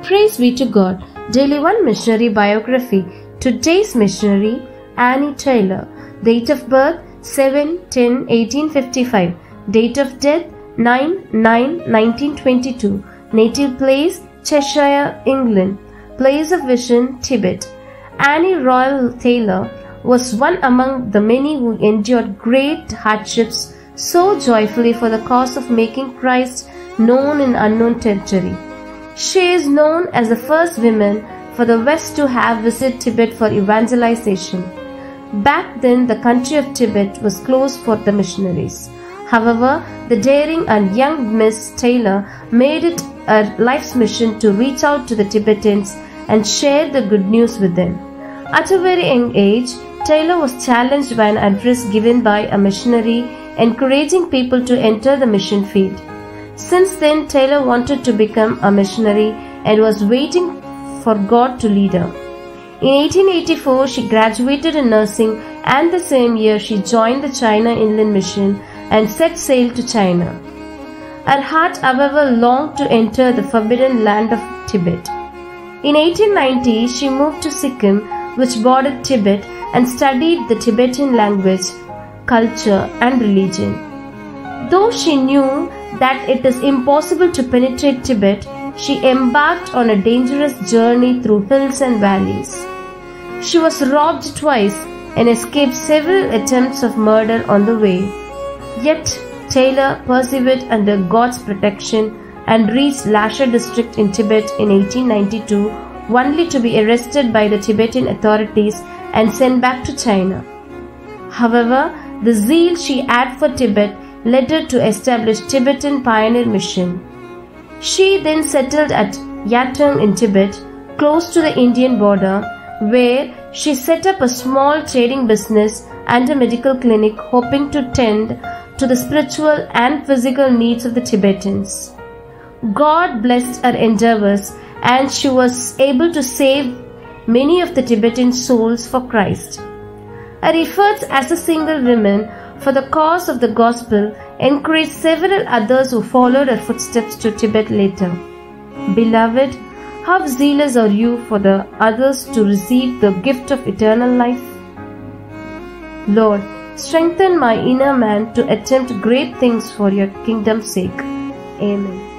Praise be to God. Daily One Missionary Biography. Today's missionary, Annie Taylor. Date of birth 7-10-1855. Date of death 9-9-1922. Native place Cheshire, England. Place of vision Tibet. Annie Royal Taylor was one among the many who endured great hardships so joyfully for the cause of making Christ known in unknown territory. She is known as the first woman for the West to have visited Tibet for evangelization. Back then, the country of Tibet was closed for the missionaries. However, the daring and young Miss Taylor made it a life's mission to reach out to the Tibetans and share the good news with them. At a very young age, Taylor was challenged by an address given by a missionary encouraging people to enter the mission field. Since then, Taylor wanted to become a missionary and was waiting for God to lead her. In 1884, she graduated in nursing, and the same year she joined the China Inland Mission and set sail to China. Her heart, however, longed to enter the forbidden land of Tibet. In 1890, she moved to Sikkim, which bordered Tibet, and studied the Tibetan language, culture, and religion. Though she knew that it is impossible to penetrate Tibet, she embarked on a dangerous journey through hills and valleys. She was robbed twice and escaped several attempts of murder on the way. Yet, Taylor persevered under God's protection and reached Lhasa district in Tibet in 1892, only to be arrested by the Tibetan authorities and sent back to China. However, the zeal she had for Tibet led her to establish Tibetan Pioneer Mission. She then settled at Yatong in Tibet, close to the Indian border, where she set up a small trading business and a medical clinic, hoping to tend to the spiritual and physical needs of the Tibetans. God blessed her endeavors, and she was able to save many of the Tibetan souls for Christ. Her efforts as a single woman for the cause of the gospel encouraged several others who followed her footsteps to Tibet later. Beloved, how zealous are you for the others to receive the gift of eternal life? Lord, strengthen my inner man to attempt great things for your kingdom's sake. Amen.